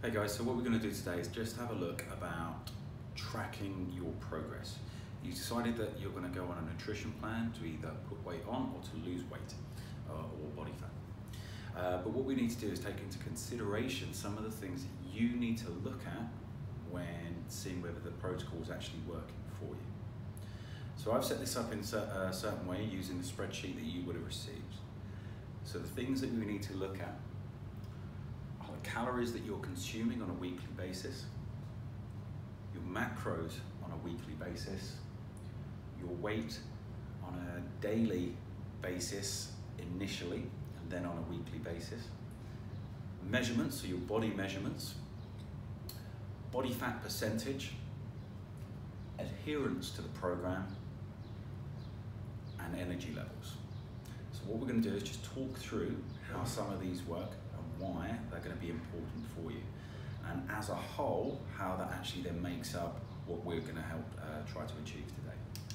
Hey guys, so what we're going to do today is just have a look about tracking your progress. You decided that you're going to go on a nutrition plan to either put weight on or to lose weight or body fat. But what we need to do is take into consideration some of the things that you need to look at when seeing whether the protocol is actually working for you. So I've set this up in a certain way using the spreadsheet that you would have received. So the things that we need to look at are the calories that you're consuming on a weekly basis, your macros on a weekly basis, your weight on a daily basis initially and then on a weekly basis, measurements, so your body measurements, body fat percentage, adherence to the program, and energy levels. So what we're going to do is just talk through how some of these work and why they're going to be important for you. And as a whole, how that actually then makes up what we're going to help try to achieve today.